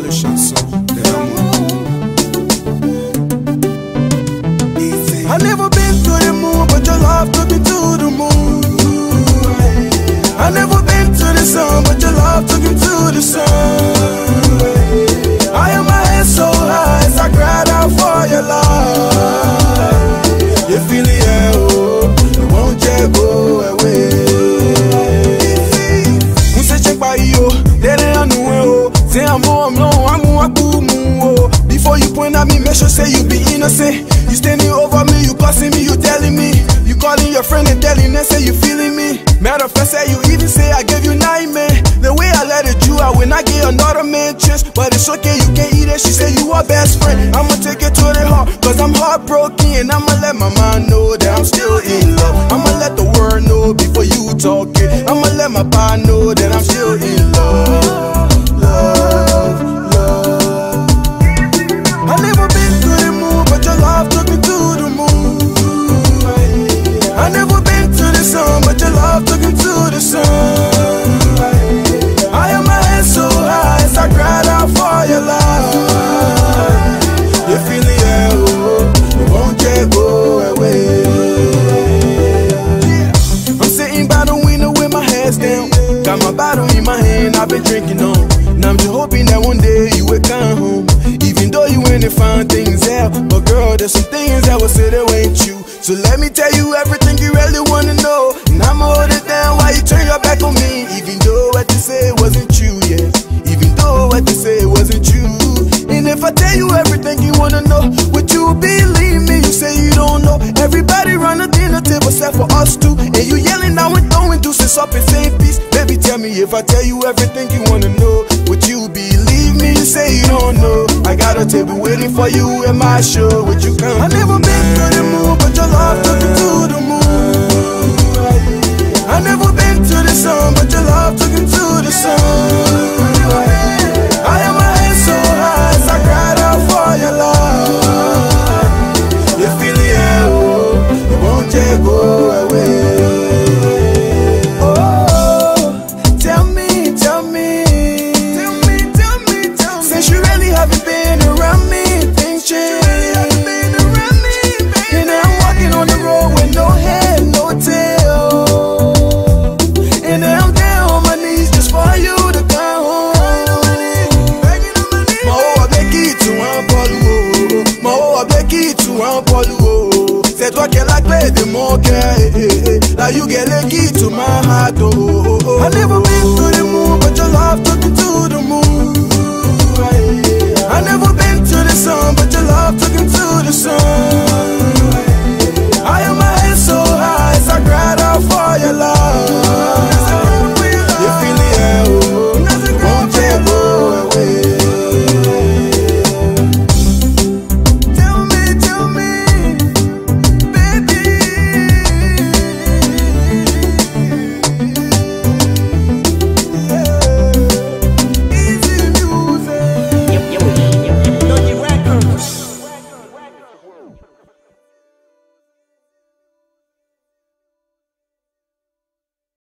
le chanson de l'amour. I never been to the moon, but your love took me to the moon. I never been to the sun, but your love took me to the sun. I am my head so high as I cried out for your love. You feel it, yeah, oh, you won't just go away. Unse check by you, they don't know, oh. Say I'm low, I'm oh. Before you point at me, make sure say you be innocent. You standing over me, you cussing me, you telling me. You calling your friend and telling them, say you feeling me. Matter of fact, say you even say I gave you nightmare. The way I let it you, I will not get another man chance. But it's okay, you can't eat it. She say you are best friend. I'ma take it to the heart, cause I'm heartbroken. And I'ma let my mind know that I'm still in love. I'ma let the world know before you talk it. I'ma let my body know that I'm still in love. Love, love. I never been to the moon, but your love took me to the moon. I never been to the sun, but your love took me to the sun. I am my head so high as I cried out for your love. You feel it, yeah, oh, you won't just go away. I'm sitting by the window with my hands down. Got my bottle in my hand, I've been drinking on. And I'm just hoping that one day you will come home. Even though you ain't find things out, but girl, there's some things that will say they ain't you. So let me tell you everything you really wanna know. And I'ma hold it down while you turn your back on me. Even though what you say wasn't true, yeah. Even though what you say wasn't true. And if I tell you everything you wanna know, would you believe me? You say you don't know. Everybody run the dinner table except for us two. And you yelling now and throwing deuces up and saying peace. Baby, tell me if I tell you everything you wanna know, would you believe me? You say you don't know. I got a table waiting for you at my show. Would you come? I never been to the moon, but your love took me to the moon. I never been to the sun, but your love took me to the sun. I am my head so high as I cried out for your love. You feel it, yeah, oh, you won't just go away. Oh, tell me, tell me, tell me, tell me, tell me. Since you really haven't been around me, things change. And I'm walking on the road with no head, no tail. And I'm down on my knees just for you to come home. C'est toi qui as la clé de mon cœur. Now you get the key to my heart. Oh, oh. I never been to the moon, but your love took me to the moon. I never been to the sun, but your